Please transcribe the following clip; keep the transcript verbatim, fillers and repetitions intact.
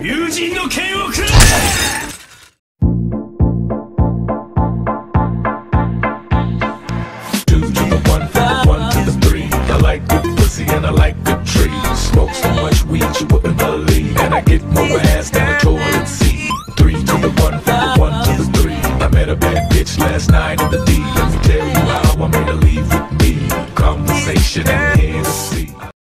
友人の剣をくれ。Two to the one, one to the three. I like good pussy and I like good trees. Smoke so much weed you wouldn't believe, and I get more ass than a toilet.